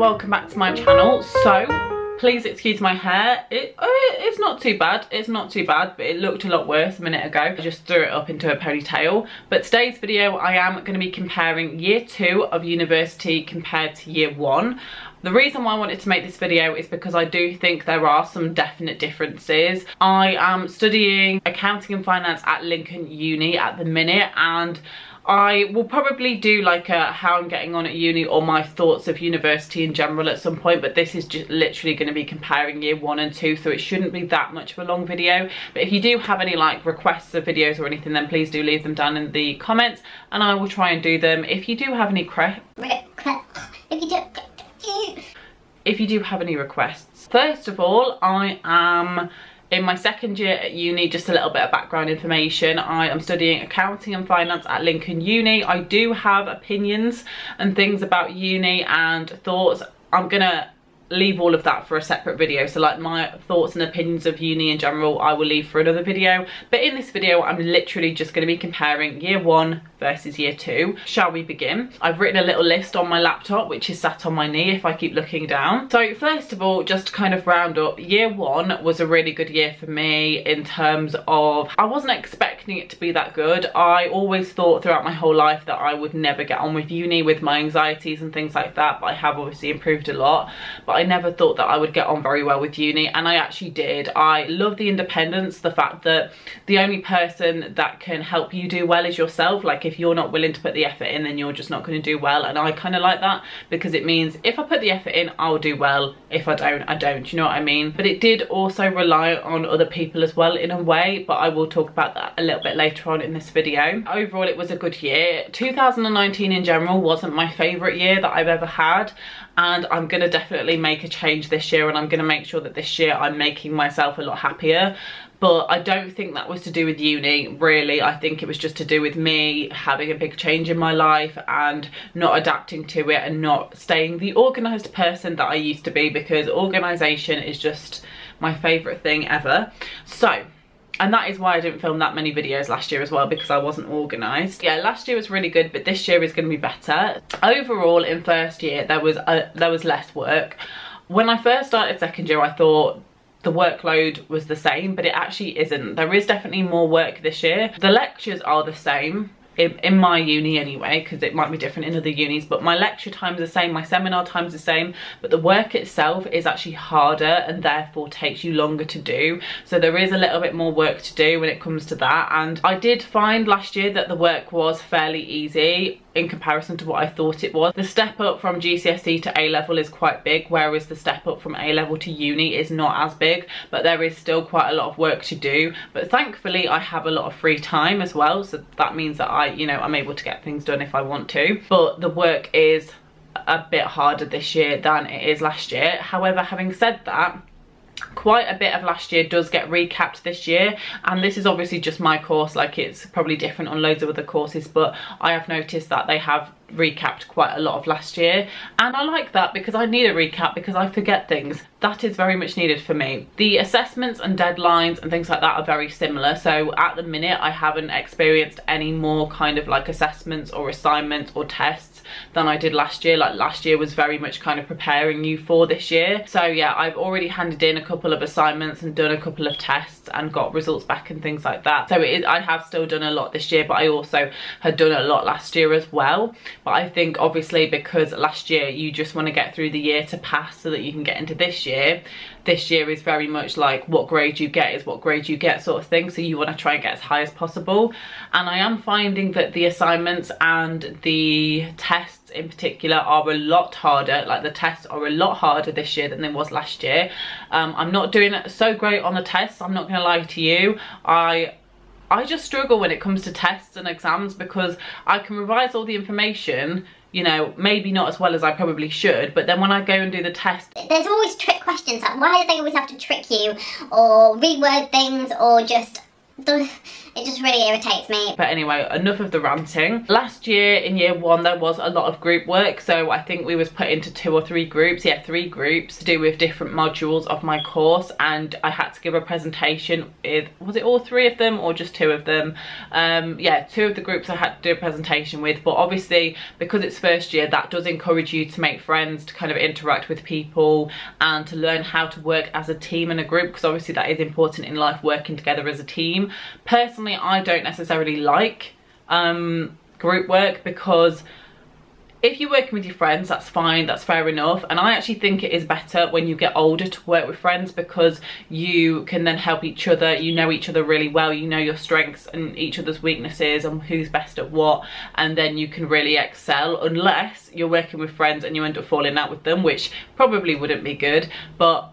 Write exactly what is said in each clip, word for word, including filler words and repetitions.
welcome back to my channel. So please excuse my hair. It, uh, it's not too bad, it's not too bad, but it looked a lot worse a minute ago. I just threw it up into a ponytail. But today's video I am going to be comparing year two of university compared to year one. The reason why I wanted to make this video is because I do think there are some definite differences. I am studying accounting and finance at Lincoln Uni at the minute, and I will probably do like a how I'm getting on at uni or my thoughts of university in general at some point, but this is just literally going to be comparing year one and two, so it shouldn't be that much of a long video. But if you do have any like requests of videos or anything, then please do leave them down in the comments and I will try and do them. If you do have any cre if you do if you do have any requests. First of all, I am in my second year at uni. Just a little bit of background information. I am studying accounting and finance at Lincoln Uni. I do have opinions and things about uni and thoughts. I'm gonna leave all of that for a separate video, so like my thoughts and opinions of uni in general I will leave for another video, but in this video I'm literally just going to be comparing year one versus year two. Shall we begin? I've written a little list on my laptop which is sat on my knee if I keep looking down. So first of all, just to kind of round up, year one was a really good year for me in terms of I wasn't expecting it to be that good. I always thought throughout my whole life that I would never get on with uni with my anxieties and things like that, but I have obviously improved a lot. But I I never thought that I would get on very well with uni, and I actually did. I love the independence, the fact that the only person that can help you do well is yourself. Like if you're not willing to put the effort in, then you're just not going to do well, and I kind of like that because it means if I put the effort in, I'll do well. If I don't, I don't, you know what I mean? But it did also rely on other people as well in a way, but I will talk about that a little bit later on in this video. Overall, it was a good year. two thousand nineteen in general wasn't my favourite year that I've ever had, and I'm going to definitely make a change this year, and I'm going to make sure that this year I'm making myself a lot happier. But I don't think that was to do with uni, really. I think it was just to do with me having a big change in my life and not adapting to it and not staying the organised person that I used to be, because organisation is just my favourite thing ever. So, and that is why I didn't film that many videos last year as well, because I wasn't organised. Yeah, last year was really good, but this year is going to be better. Overall, in first year, there was a, there was less work. When I first started second year, I thought the workload was the same, but it actually isn't. There is definitely more work this year. The lectures are the same. In, in my uni anyway, because it might be different in other unis, but my lecture time's the same, my seminar time's the same, but the work itself is actually harder and therefore takes you longer to do. So there is a little bit more work to do when it comes to that, and I did find last year that the work was fairly easy in comparison to what I thought it was. The step up from G C S E to A level is quite big, whereas the step up from A level to uni is not as big, but there is still quite a lot of work to do. But thankfully I have a lot of free time as well, so that means that I, you know, I'm able to get things done if I want to. But the work is a bit harder this year than it is last year. However, having said that, quite a bit of last year does get recapped this year, and this is obviously just my course, like it's probably different on loads of other courses, but I have noticed that they have recapped quite a lot of last year, and I like that because I need a recap because I forget things. That is very much needed for me. The assessments and deadlines and things like that are very similar, so at the minute I haven't experienced any more kind of like assessments or assignments or tests than I did last year. Like last year was very much kind of preparing you for this year. So yeah, I've already handed in a couple of assignments and done a couple of tests and got results back and things like that. So it is, I have still done a lot this year, but I also had done a lot last year as well. But I think obviously because last year you just want to get through the year to pass so that you can get into this year, this year is very much like what grade you get is what grade you get sort of thing, so you want to try and get as high as possible. And I am finding that the assignments and the tests in particular are a lot harder. Like the tests are a lot harder this year than they was last year. um, I'm not doing so great on the tests, I'm not gonna lie to you. I I just struggle when it comes to tests and exams because I can revise all the information, you know, maybe not as well as I probably should, but then when I go and do the test, there's always trick questions. Like, why do they always have to trick you or reword things or just it just really irritates me. But anyway, enough of the ranting. Last year in year one there was a lot of group work, so I think we was put into two or three groups, yeah three groups to do with different modules of my course, and I had to give a presentation with, was it all three of them or just two of them? Um, yeah, two of the groups I had to do a presentation with, but obviously because it's first year that does encourage you to make friends, to kind of interact with people and to learn how to work as a team and a group, because obviously that is important in life, working together as a team. Personally, I don't necessarily like um, group work, because if you're working with your friends, that's fine, that's fair enough, and I actually think it is better when you get older to work with friends, because you can then help each other, you know each other really well, you know your strengths and each other's weaknesses and who's best at what, and then you can really excel, unless you're working with friends and you end up falling out with them, which probably wouldn't be good. But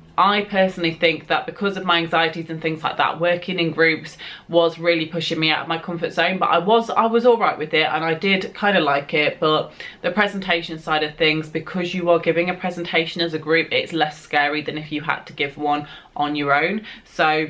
I personally think that because of my anxieties and things like that, working in groups was really pushing me out of my comfort zone, but I was I was all right with it and I did kind of like it. But the presentation side of things, because you are giving a presentation as a group, it's less scary than if you had to give one on your own. So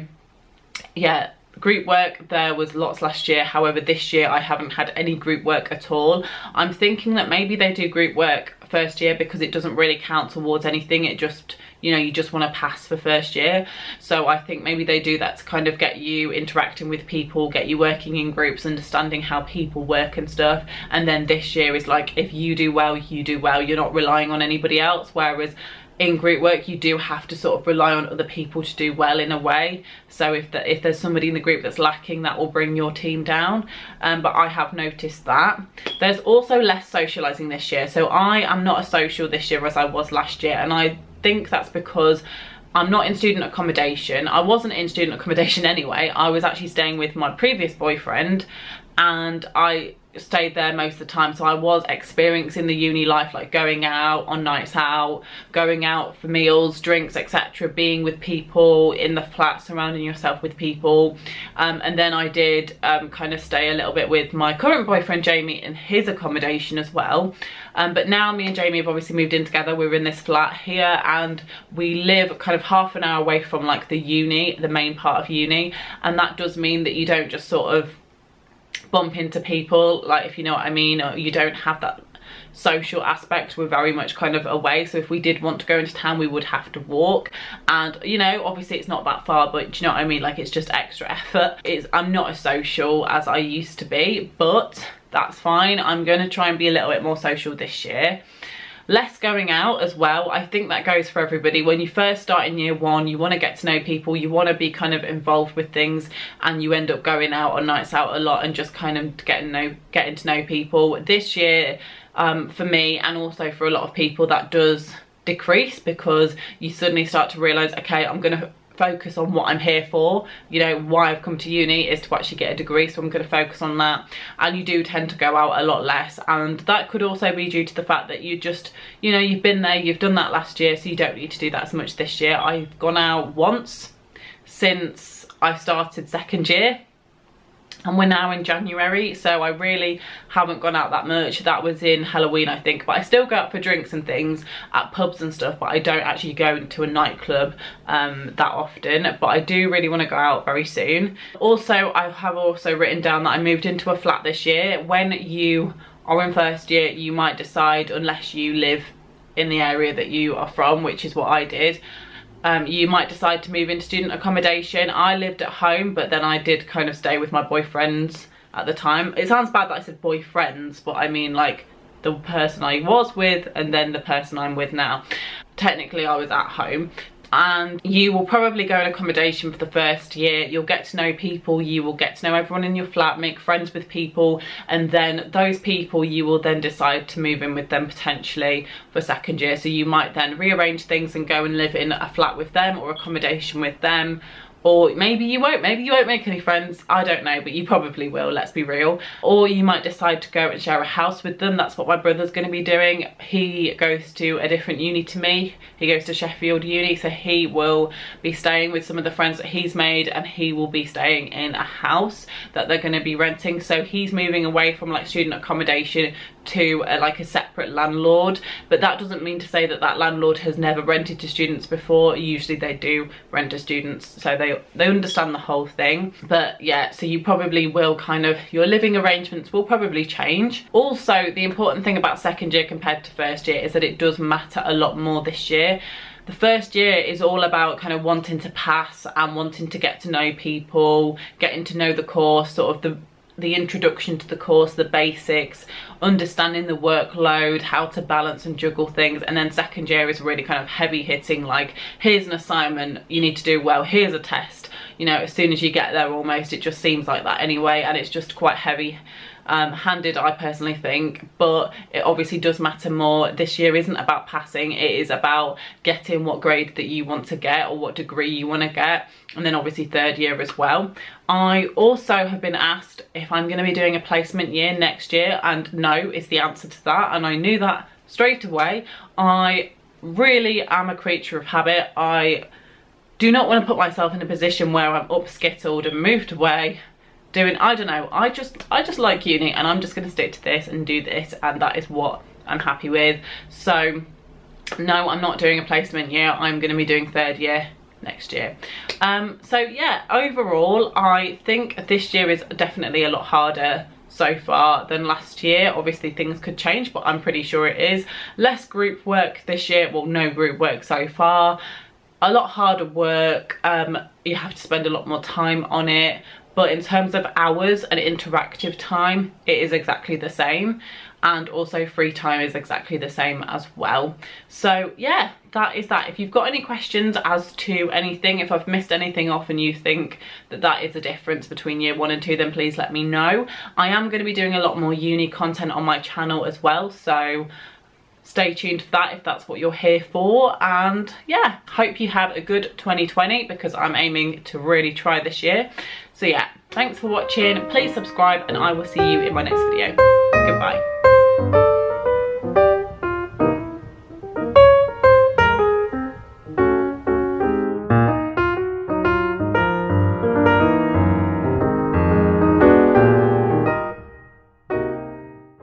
yeah, group work there was lots last year. However, this year I haven't had any group work at all. I'm thinking that maybe they do group work first year because it doesn't really count towards anything, it just, you know, you just want to pass for first year. So I think maybe they do that to kind of get you interacting with people, get you working in groups, understanding how people work and stuff. And then this year is like, if you do well, you do well, you're not relying on anybody else. Whereas in group work you do have to sort of rely on other people to do well in a way. So if the, if there's somebody in the group that's lacking, that will bring your team down. Um, but I have noticed that. There's also less socialising this year. So I am not as social this year as I was last year, and I think that's because I'm not in student accommodation. I wasn't in student accommodation anyway. I was actually staying with my previous boyfriend, and I stayed there most of the time, so I was experiencing the uni life, like going out on nights out, going out for meals, drinks, etc., being with people in the flat, surrounding yourself with people. Um, and then I did um, kind of stay a little bit with my current boyfriend Jamie in his accommodation as well. Um, but now me and Jamie have obviously moved in together. We're in this flat here and we live kind of half an hour away from like the uni, the main part of uni, and that does mean that you don't just sort of bump into people, like, if you know what I mean, or you don't have that social aspect. We're very much kind of away, so if we did want to go into town we would have to walk, and you know, obviously it's not that far, but do you know what I mean, like it's just extra effort. It's, I'm not as social as I used to be, but that's fine. I'm going to try and be a little bit more social this year. Less going out as well. I think that goes for everybody. When you first start in year one, you want to get to know people, you want to be kind of involved with things, and you end up going out on nights out a lot and just kind of getting know getting to know people. This year, um, for me and also for a lot of people, that does decrease, because you suddenly start to realise, okay, I'm going to focus on what I'm here for. You know, why I've come to uni is to actually get a degree, so I'm going to focus on that. And you do tend to go out a lot less, and that could also be due to the fact that you just, you know, you've been there, you've done that last year, so you don't need to do that as much this year. I've gone out once since I started second year, and we're now in January, so I really haven't gone out that much. That was in Halloween, I think, but I still go out for drinks and things at pubs and stuff, but I don't actually go into a nightclub um, that often. But I do really want to go out very soon. Also, I have also written down that I moved into a flat this year. When you are in first year, you might decide, unless you live in the area that you are from, which is what I did, Um, you might decide to move into student accommodation. I lived at home, but then I did kind of stay with my boyfriends at the time. It sounds bad that I said boyfriends, but I mean like the person I was with and then the person I'm with now. Technically I was at home. And you will probably go in accommodation for the first year. You'll get to know people, you will get to know everyone in your flat, make friends with people, and then those people you will then decide to move in with them potentially for second year. So you might then rearrange things and go and live in a flat with them or accommodation with them. Or maybe you won't, maybe you won't make any friends, I don't know, but you probably will, let's be real. Or you might decide to go and share a house with them. That's what my brother's going to be doing. He goes to a different uni to me. He goes to Sheffield Uni, so he will be staying with some of the friends that he's made, and he will be staying in a house that they're going to be renting. So he's moving away from like student accommodation to a, like a separate landlord, but that doesn't mean to say that that landlord has never rented to students before. Usually they do rent to students, so they they they understand the whole thing. But yeah, so you probably will kind of, your living arrangements will probably change. Also, the important thing about second year compared to first year is that it does matter a lot more this year. The first year is all about kind of wanting to pass and wanting to get to know people, getting to know the course, sort of the the introduction to the course, the basics, understanding the workload, how to balance and juggle things. And then second year is really kind of heavy hitting, like here's an assignment you need to do well, here's a test. You know, as soon as you get there, almost, it just seems like that anyway, and it's just quite heavy um handed, I personally think. But it obviously does matter more. This year isn't about passing, it is about getting what grade that you want to get or what degree you want to get. And then obviously third year as well. I also have been asked if I'm going to be doing a placement year next year, and no is the answer to that, and I knew that straight away. I really am a creature of habit. I do not want to put myself in a position where I'm upskittled and moved away doing, I don't know, I just I just like uni, and I'm just going to stick to this and do this, and that is what I'm happy with. So no, I'm not doing a placement year. I'm going to be doing third year next year. Um so yeah, overall I think this year is definitely a lot harder so far than last year. Obviously things could change, but I'm pretty sure it is. Less group work this year, well, no group work so far. A lot harder work, um you have to spend a lot more time on it. But in terms of hours and interactive time, it is exactly the same. And also free time is exactly the same as well. So yeah, that is that. If you've got any questions as to anything, if I've missed anything off and you think that that is a difference between year one and two, then please let me know. I am going to be doing a lot more uni content on my channel as well, so stay tuned for that if that's what you're here for. And yeah, hope you have a good twenty twenty, because I'm aiming to really try this year. So yeah, thanks for watching, please subscribe, and I will see you in my next video. Goodbye.